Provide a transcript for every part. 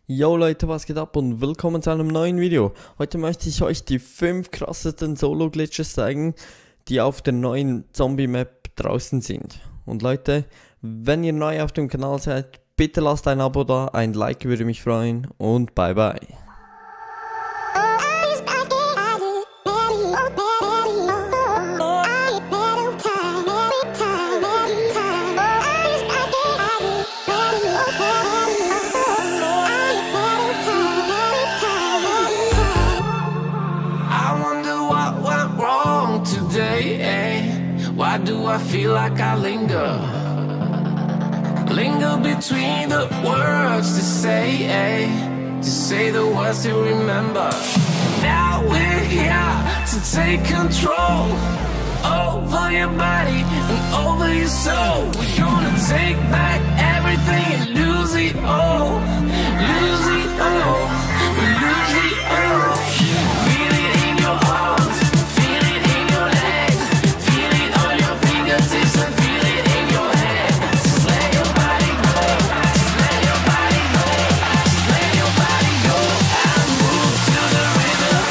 Yo Leute, was geht ab und willkommen zu einem neuen Video. Heute möchte ich euch die 5 krassesten Solo-Glitches zeigen, die auf der neuen Zombie-Map draußen sind. Und Leute, wenn ihr neu auf dem Kanal seid, bitte lasst ein Abo da, ein Like würde mich freuen und bye bye. Why do I feel like I linger between the words to say the words to remember. Now we're here to take control over your body and over your soul. We're gonna take back everything and lose it all, lose it all, lose it all. Feel it in your arms, feel it in your legs, feel it on your fingertips and feel it in your head. Just let your body go, just let your body go, just let your body go and move to the rhythm.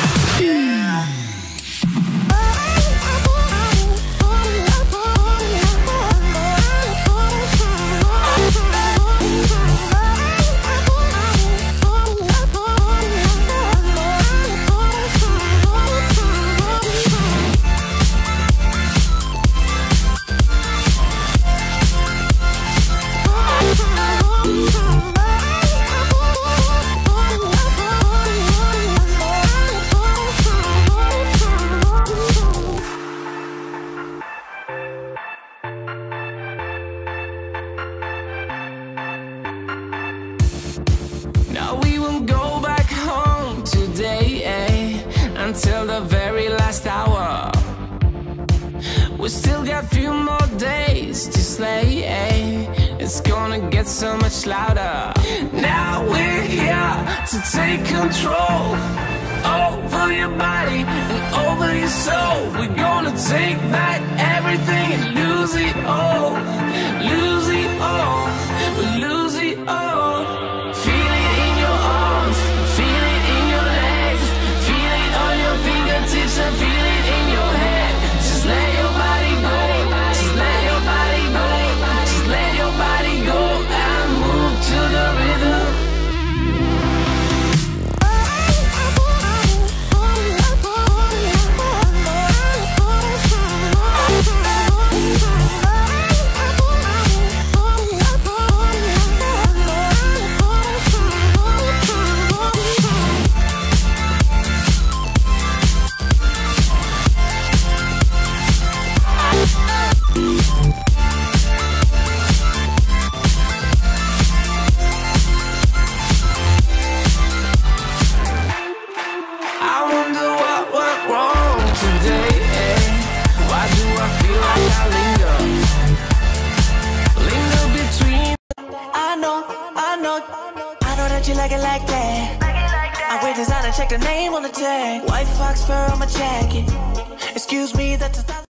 Now we won't go back home today, until the very last hour. We still got a few more days to slay, it's gonna get so much louder. Now we're here to take control over your body and over your soul. We're gonna take back everything and lose it all, lose it all, lose it all. Feel it in your arms, feel it in your legs, feel it on your fingertips and feel it in your head. Just let your body go, just let your body go, just let your body go and move to the rhythm. You like it like that. I wear designer, check the name on the tag. White fox fur on my jacket. Excuse me, that's a